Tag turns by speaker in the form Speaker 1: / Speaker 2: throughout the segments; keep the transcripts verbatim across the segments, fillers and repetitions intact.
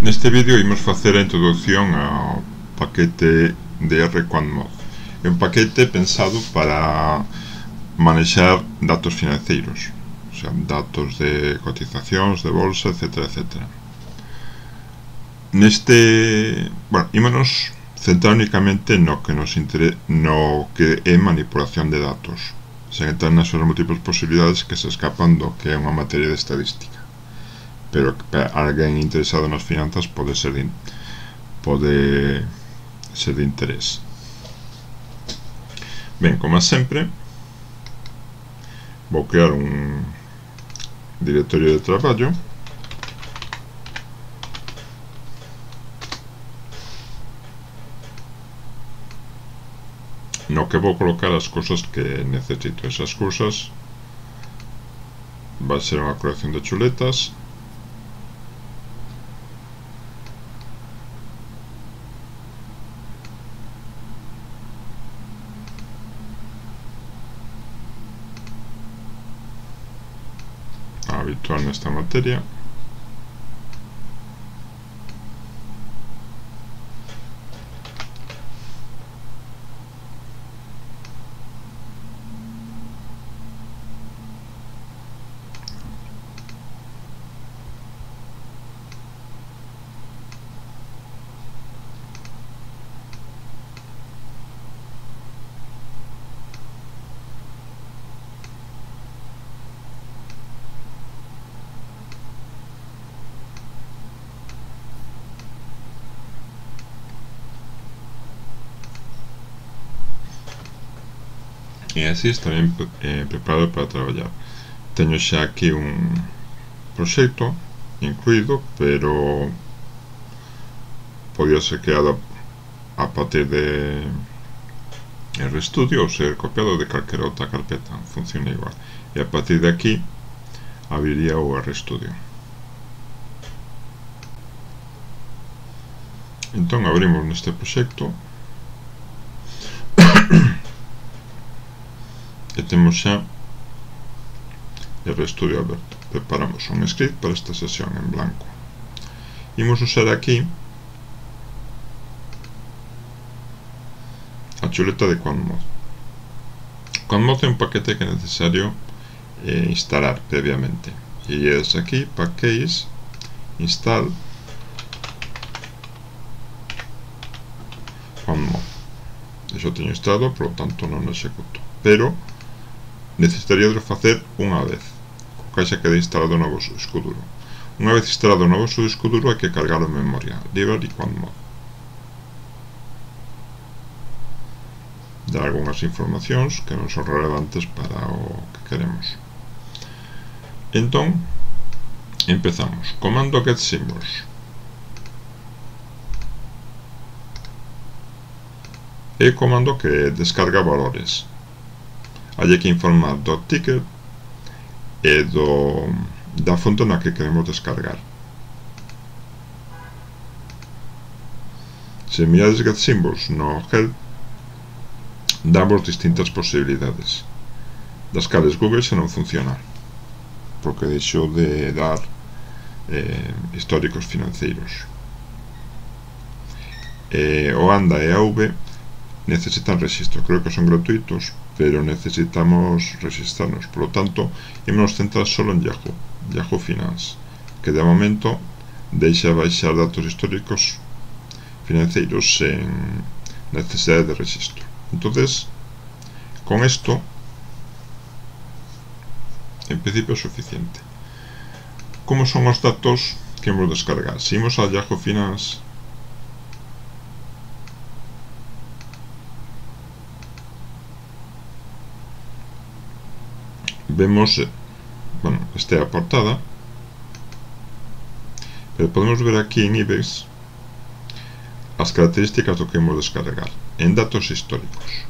Speaker 1: Neste vídeo imos facer a introducción ao paquete de R QuantMod. É un paquete pensado para manexar datos financeiros, o sea, datos de cotizacións, de bolsa, etcétera, etcétera. Neste, bueno, ímonos centrar únicamente no que nos interesa, no que é manipulación de datos, sen entrar nas súas múltiples posibilidades que se escapan do que é unha materia de estadística. Pero para alguén interesado nas finanzas pode ser de, pode ser de interés. Ben, como sempre, vou crear un directorio de traballo no que vou colocar as cousas que necesito. Esas cousas vai ser unha colección de chuletas. Habitual nesta materia. E así estarei eh, preparado para traballar. Teño xa aquí un proxecto incluído, pero podía ser creado a partir de RStudio ou ser copiado de calquera outra carpeta, funciona igual. E a partir de aquí abriría o RStudio. Entón abrimos neste proxecto e temos xa RStudio aberto. Preparamos un script para esta sesión en blanco. Imos usar aquí a chuleta de QuantMod. QuantMod é un paquete que é necesario eh, instalar previamente, e é aquí, package, install QuantMod. Eso teño instalado, por lo tanto non o executo, pero necesitaría de facer unha vez, co caixa quede instalado o novo disco duro. Unha vez instalado o novo disco duro hai que cargar en memoria, library QuantMod. Dar algunhas informacións que non son relevantes para o que queremos. Entón, empezamos. Comando get symbols. É o comando que descarga valores. Hai que informar do ticket e do, da fonte na que queremos descargar. Se mirades get symbols no help, damos distintas posibilidades, das cales Google xa non funciona, porque deixou de dar eh, históricos financeiros. Eh, o ANDA e a V necesitan registro, creo que son gratuitos, pero necesitamos registrarnos, por lo tanto ímonos centrar solo en Yahoo, Yahoo Finance, que de momento deixa baixar datos históricos financeiros sen necesidade de registro. Entonces, con esto en principio é suficiente. Como son os datos que hemos descargar? Se imos a Yahoo Finance, vemos, bueno, esta é a portada, pero podemos ver aquí en IBEX as características do que hemos descargar en datos históricos.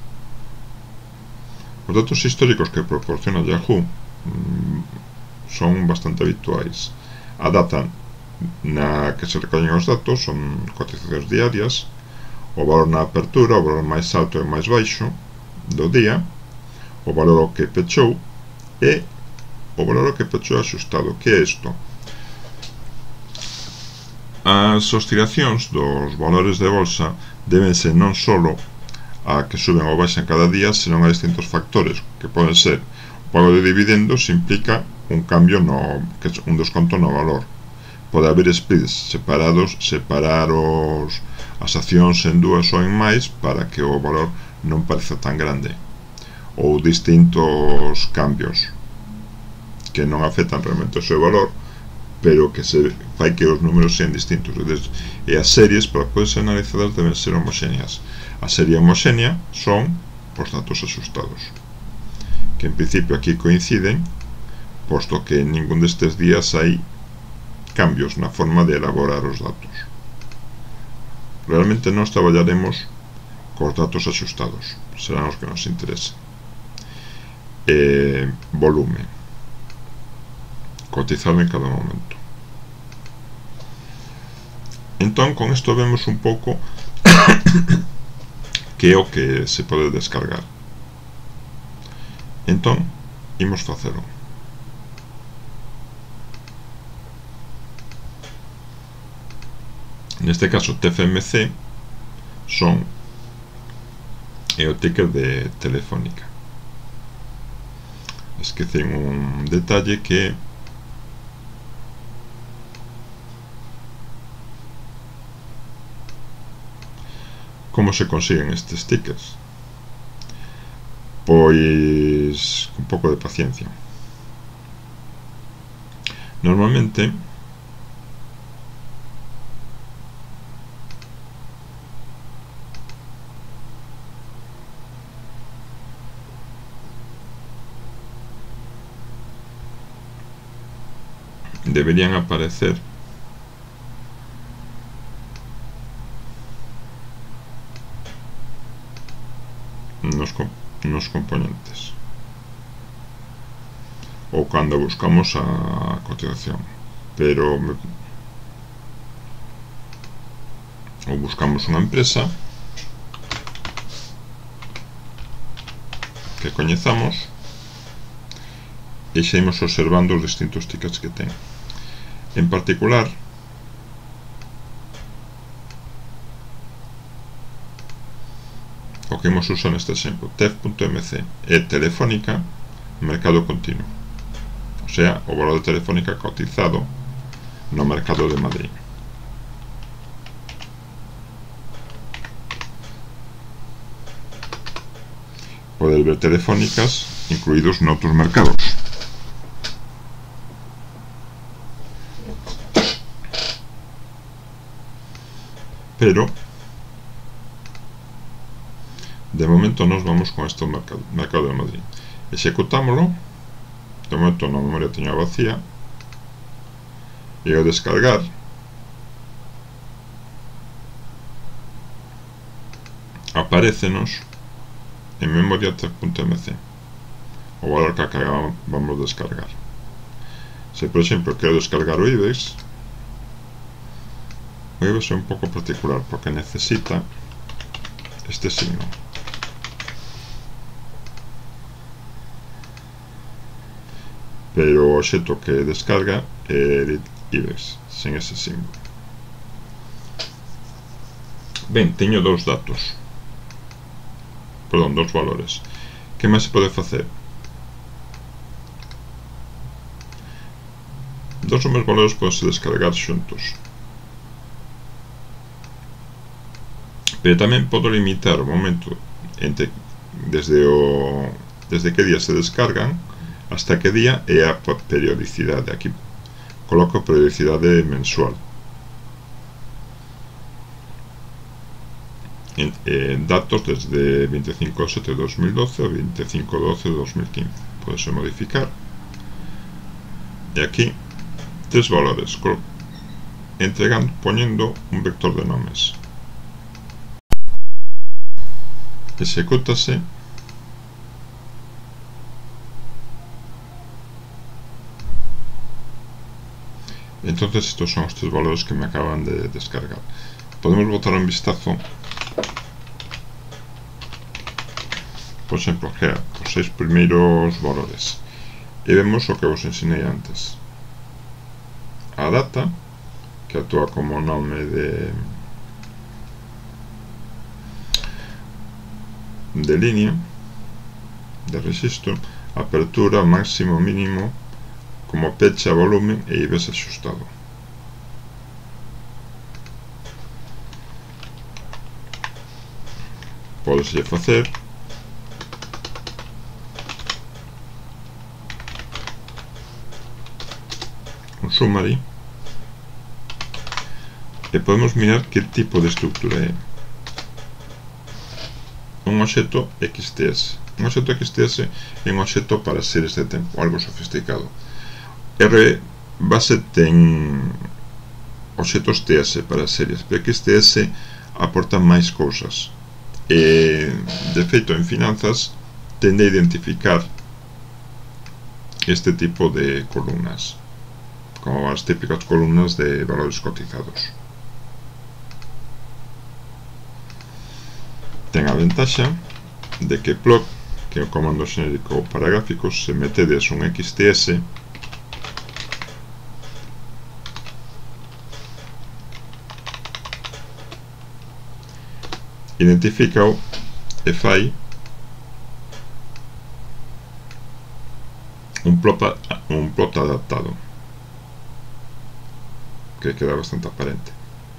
Speaker 1: Os datos históricos que proporciona Yahoo mmm, son bastante habituais. A data na que se recollen os datos son cotizacións diarias, o valor na apertura, o valor máis alto e máis baixo do día, o valor ao que pechou e o valor que pechou axustado. Que é isto? As oscilacións dos valores de bolsa debense non só a que suben ou baixan cada día, senón a distintos factores, que poden ser o pago de dividendos implica un cambio no, que un desconto no valor. Pode haber splits separados, separar os, as accións en dúas ou en máis para que o valor non pareza tan grande, ou distintos cambios que non afectan realmente o seu valor, pero que se fai que os números sean distintos. E as series, para poder ser analizadas, deben ser homogéneas. A serie homogénea son os datos axustados, que en principio aquí coinciden, posto que en ningún destes días hai cambios na forma de elaborar os datos. Realmente nós traballaremos cos datos axustados, serán os que nos interesen. E volumen, cotizado en cada momento. Entón, con isto vemos un pouco que é o que se pode descargar. Entón, imos facelo. Neste caso, T F M C son é o ticker de Telefónica. Esquecen un detalle que como se consiguen estes tickers? Pois un pouco de paciencia. Normalmente deberían aparecer nos, nos componentes ou cando buscamos a cotización, pero ou buscamos unha empresa que coñezamos e xa imos observando os distintos tickets que ten. En particular, o que imos usar neste exemplo, T E F punto M C é Telefónica mercado continuo, o sea, o valor de Telefónica cotizado no mercado de Madrid. Poder ver telefónicas incluídos noutros mercados. Pero de momento nos vamos con este mercado, mercado de Madrid. Executámoslo. De momento na memoria teño vacía e ao descargar aparecenos en memoria T E F punto M C o valor que acabamos de descargar. Se por exemplo quero descargar o IBEX, o IBEX é un pouco particular porque necesita este signo. Pero o obxecto que descarga é Edit IBEX, sen ese signo. Ben, teño dous datos, perdón, dous valores. Que máis se pode facer? Dos ou máis valores podense descargar xuntos, pero tamén podo limitar o momento entre desde o desde que día se descargan hasta que día e a periodicidade. Aquí coloco periodicidade mensual. En, en datos desde veinticinco de sete de dos mil doce a veinticinco de doce de dos mil quince. Podese modificar. E aquí tres valores, entregando, poñendo un vector de nomes. Execútase. Entonces estos son os tres valores que me acaban de descargar. Podemos botar un vistazo, por exemplo, que os seis primeiros valores e vemos o que vos ensinei antes. A data, que actúa como nome de de línea de rexistro, apertura, máximo, mínimo, como pecha, volumen e I B E S axustado. Pódese facer un summary e podemos mirar que tipo de estructura é. Un obxecto X T S. Un obxecto X T S é un obxecto para series de tempo, algo sofisticado. R base ten obxectos T S para series, pero X T S aporta máis cousas. E, de feito, en finanzas tende a identificar este tipo de columnas, como as típicas columnas de valores cotizados. Ten a ventaxa de que plot, que é o comando xenérico para gráficos, se metedes un X T S, identifícao e fai un plot, un plot adaptado, que queda bastante aparente.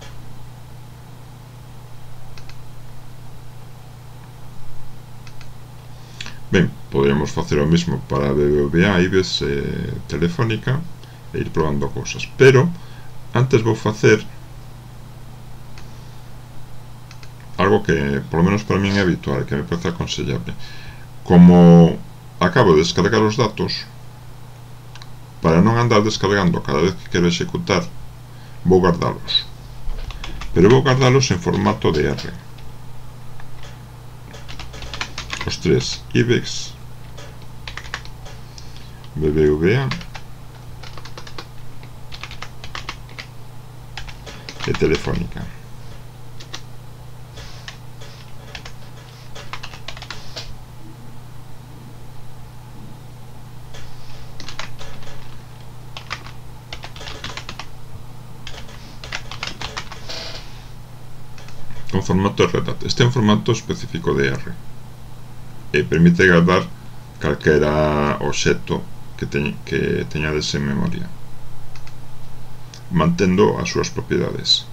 Speaker 1: Ben, podríamos facer o mismo para B B V A, I B E S, eh, Telefónica, e ir probando cousas, pero antes vou facer algo que, polo menos para min, é habitual, que me parece aconsellable. Como acabo de descargar os datos, para non andar descargando cada vez que quero executar, vou guardalos, pero vou guardalos en formato de R. Os tres, I B E X, B B V A e Telefónica. Con formato Red Hat. Este é un formato específico de R e permite guardar calquera obxecto que, te, que teñades en memoria, mantendo as súas propiedades.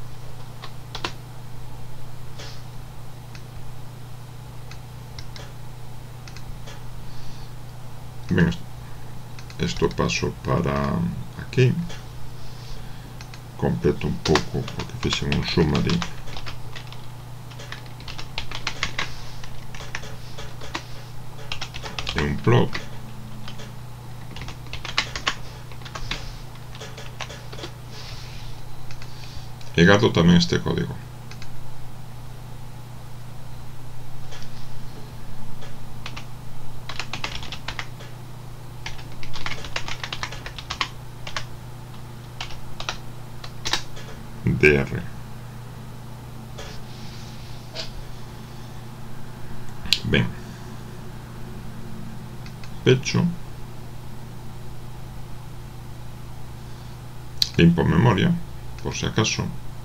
Speaker 1: Ben, isto paso para aquí, completo un pouco porque fixen un summary. Un plot e guardo tamén este código. D R. Ben, pecho, limpo memoria, por si acaso,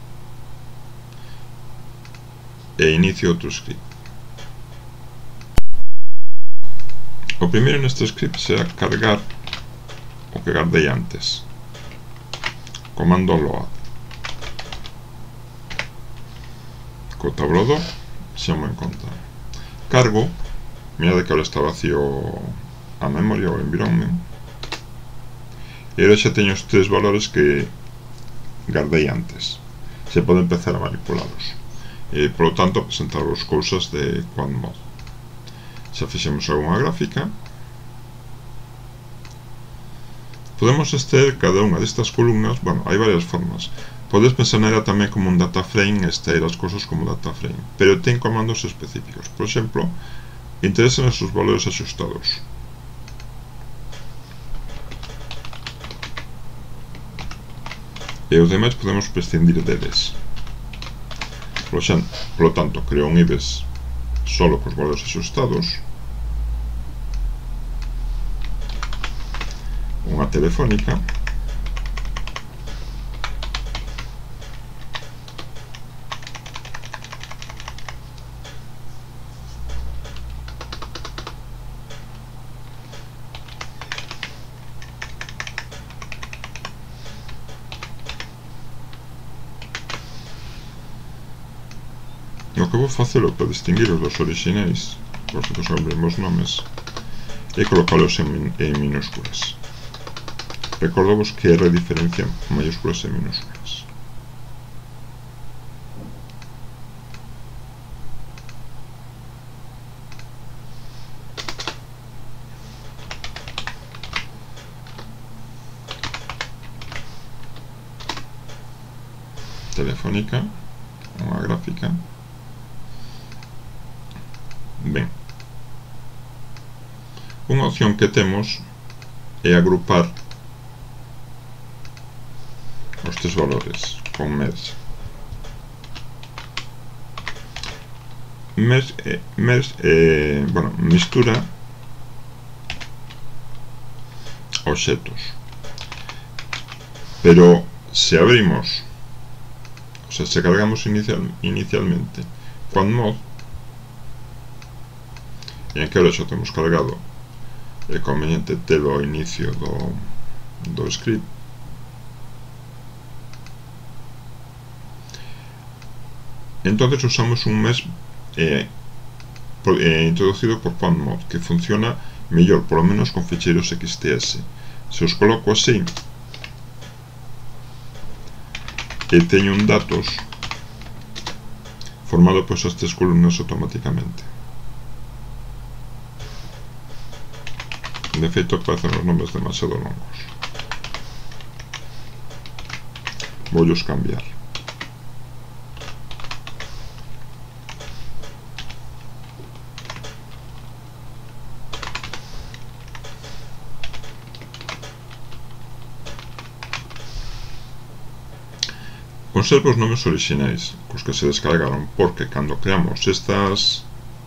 Speaker 1: e inicio outro script. O primeiro neste script será cargar o que guardei antes. Comando load. Co tabulador xa mo encontra. Cargo, mirade que ahora está vacío a memoria ou environment, e agora xa teño os tres valores que guardei antes. Se pode empezar a manipulalos e, polo tanto, presentar as cousas de QuantMod. Xa fixemos algunha gráfica. Podemos extraer cada unha destas columnas. Bueno, hai varias formas. Podes pensar nela tamén como un data frame e extraer as cousas como data frame, pero ten comandos específicos. Por exemplo, interesan os seus valores axustados. E os demais podemos prescindir deles. Por lo tanto, creo un I B E S solo cos valores axustados, unha telefónica, O que vou facelo para distinguiros dos orixinais, vosotros abrimos nomes e colocalos en, en minúsculas. Recordovos que R diferencia mayúsculas e minúsculas. Telefónica, unha gráfica. Ben, unha opción que temos é agrupar os tres valores con merge. Merge, eh, merge eh, bueno, mistura obxetos, pero se abrimos, o sea, se cargamos inicial, inicialmente con mod, e en que ahora xa temos cargado, é conveniente telo ao inicio do, do script. Entonces usamos un mesh eh, por, eh, introducido por FontMod, que funciona mellor, polo menos con ficheiros X T S. Se os coloco así e teño un datos formado por esas tres columnas automáticamente. De feito, parecen os nomes demasiado longos. Voullos cambiar. Conservo os nomes orixinais, cos que se descargaron, porque cando creamos estas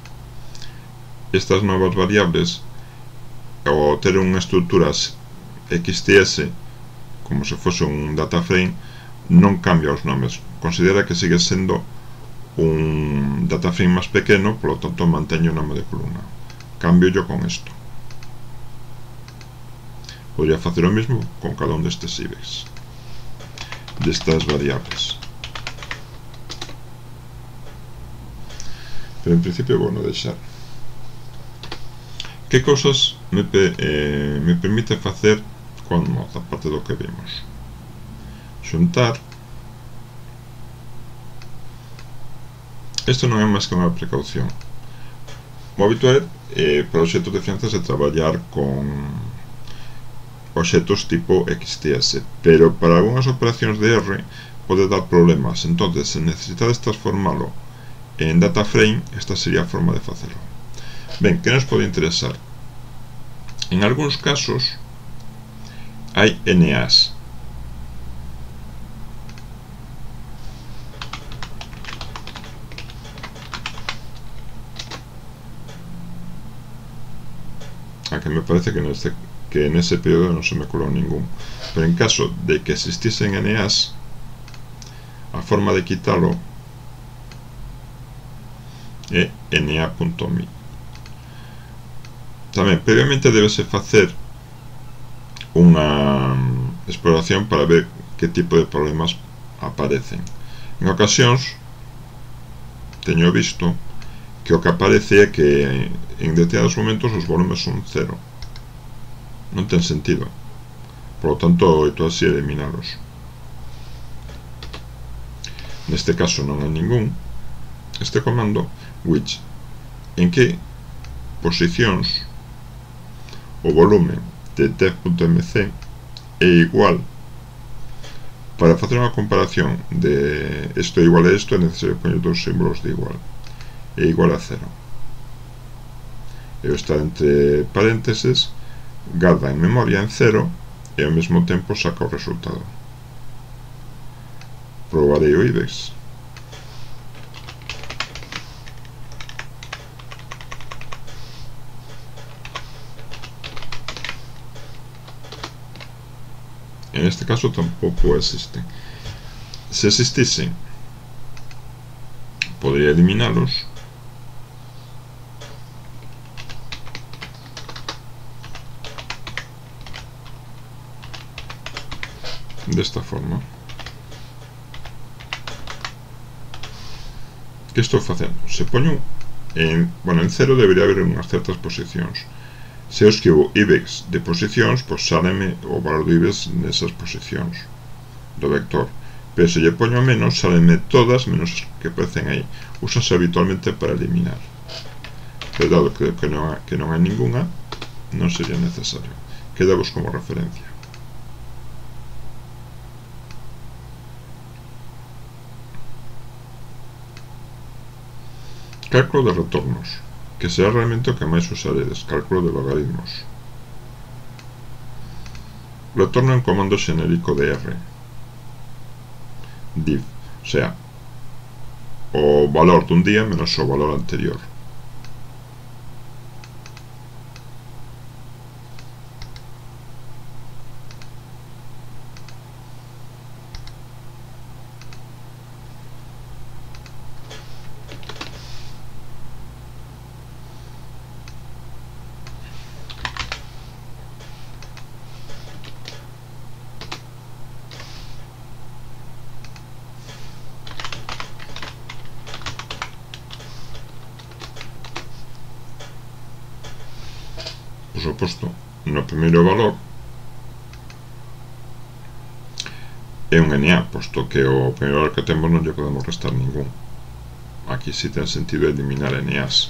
Speaker 1: estas novas variables, ao ter unha estrutura X T S como se fose un data frame, non cambia os nomes, considera que sigue sendo un data frame máis pequeno, polo tanto manteño o nome de columna. Cambio yo con isto. Podría facer o mesmo con cada un destes I B E X, destas variables, pero en principio vou non deixar. Que cousas me, eh, me permite facer con mod, aparte do que vimos? Xuntar. Isto non é máis que unha precaución. O habitual eh, para obxectos de fianzas é traballar con obxectos tipo X T S, pero para algunhas operacións de R pode dar problemas. Entonces, se necesitades transformalo en data frame, esta sería a forma de facelo. Ben, que nos pode interesar? En algúns casos hai N As. A que me parece que neste, que en ese período non se me colou ningún. Pero en caso de que existisen N As, a forma de quitalo é N A punto M I. Tamén, previamente debese facer unha exploración para ver que tipo de problemas aparecen. En ocasións teño visto que o que aparece é que en determinados momentos os volumes son cero. Non ten sentido. Por lo tanto, esto así eliminalos. Neste caso non hai ningún. Este comando, which, en que posicións o volume de def.mc é igual. Para facer unha comparación de isto igual a isto é necesario poñer dos símbolos de igual. É igual a cero. E está entre paréntesis, garda en memoria en cero e ao mesmo tempo saca o resultado. Probarei o I B E X. En este caso tampouco existen. Se existisen, podría eliminalos. De esta forma. que estou facendo? Se poño en, bueno, en cero debería haber unhas certas posicións. Se eu escribo ibex de posicións, pois sáleme o valor do ibex nesas posicións do vector, pero se lle poño menos, sáleme todas menos as que aparecen aí. Úsase habitualmente para eliminar, pero dado que, que, non, que non hai ninguna, non sería necesario. Quedamos como referencia. Cálculo de retornos, que será realmente o que máis usaredes. Cálculo de logaritmos. Retorno en comando xenérico de R. Div, o sea, o valor dun día menos o valor anterior. Por suposto, no primeiro valor é un N A, posto que o primeiro valor que temos non lle podemos restar ningún. Aquí sí ten sentido eliminar N As.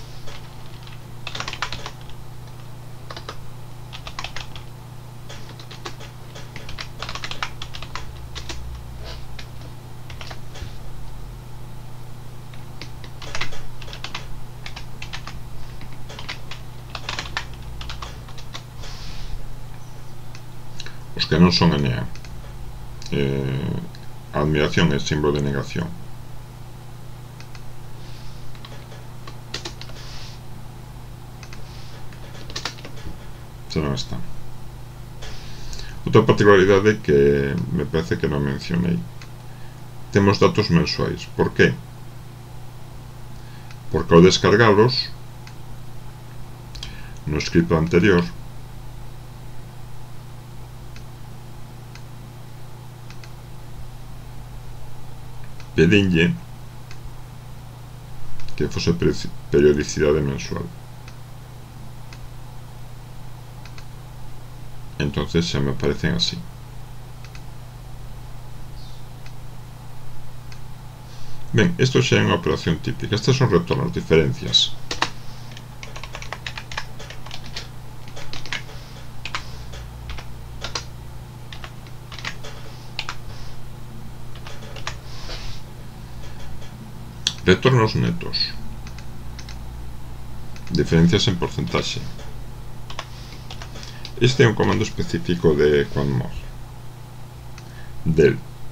Speaker 1: Os que non son N A, eh, a admiración é símbolo de negación. Se non está. Outra particularidade que me parece que non mencionei: temos datos mensuais. Por que? Porque ao descargalos no script anterior pedinlle que fose periodicidade mensual. Entonces xa me aparecen así. Ben, isto xa é unha operación típica. Estas son retornos, diferencias. Retornos netos. Diferencias en porcentaxe. Este é un comando específico de QuantMod. Del.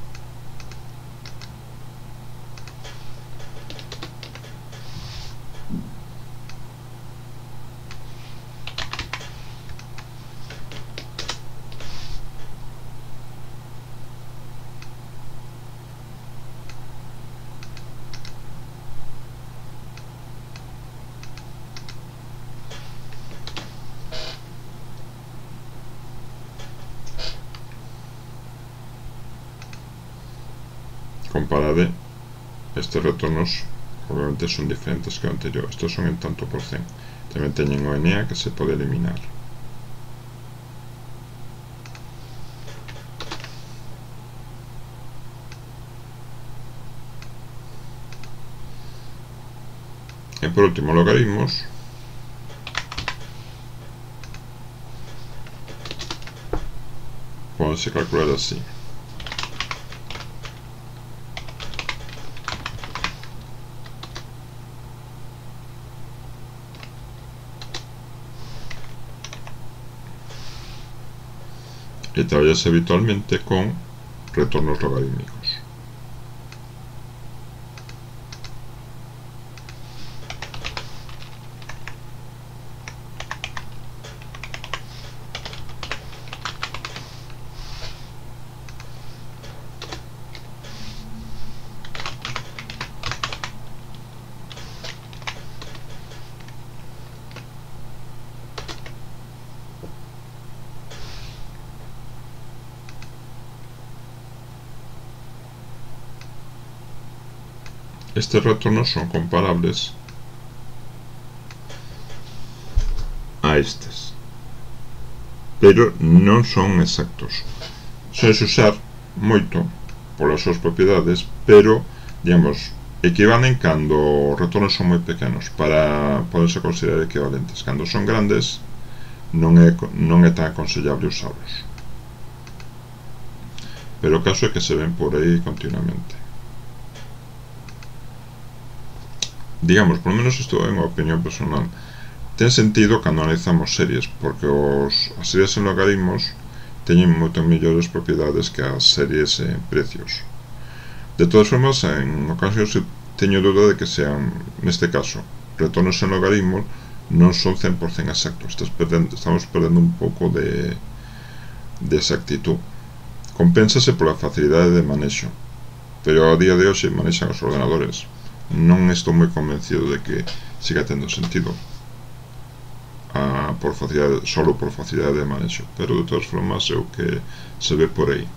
Speaker 1: Comparade, estes retornos obviamente son diferentes que o anterior. Estes son en tanto por cen. Tamén teñen o N A que se pode eliminar. E por último, logaritmos. Pódense calcular así. E traballase habitualmente con retornos logarítmicos. estes retornos son comparables a estes, pero non son exactos. Sois usar moito polas súas propiedades, pero, digamos, equivalen cando os retornos son moi pequenos para poderse considerar equivalentes. Cando son grandes non é, non é tan aconsellable usarlos, pero o caso é que se ven por aí continuamente. Digamos, por lo menos isto é unha opinión personal, ten sentido cando analizamos series, porque os, as series en logaritmos teñen moito mellores propiedades que as series en precios. De todas formas, en ocasións teño dúda de que sean, neste caso, retornos en logaritmos non son cen por cento exactos. Estamos perdendo un pouco de, de exactitud. Compénsase pola facilidade de manexo, pero a día de hoxe manexan os ordenadores. Non estou moi convencido de que siga tendo sentido a, por facilidade, solo por facilidade de manexo, pero de todas formas é o que se ve por aí.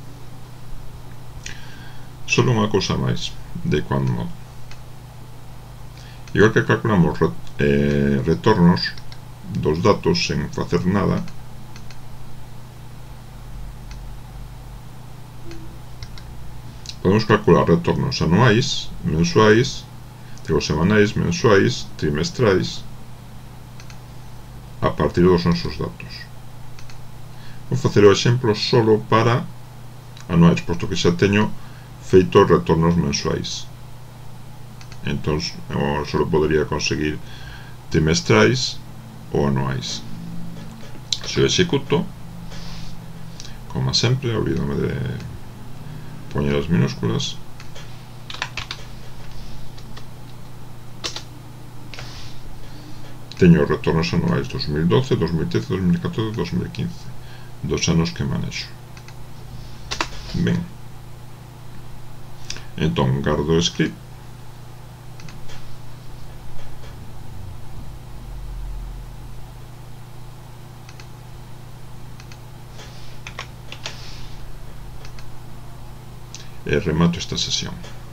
Speaker 1: Solo unha cousa máis de QuantMod. Igual que calculamos re, eh, retornos dos datos sen facer nada, podemos calcular retornos anuais, mensuais, digo, semanais, mensuais, trimestrais, a partir dos nosos datos. Vou facer o exemplo solo para anuais, posto que xa teño feito retornos mensuais. Entón, eu só podería conseguir trimestrais ou anuais. Se o executo, como sempre, olvídame de poñer as minúsculas, teño retornos anuais dos mil doce, dos mil trece, dos mil catorce, dos mil quince, dos anos que manexo. Ben, entón gardo o script, e remato esta sesión.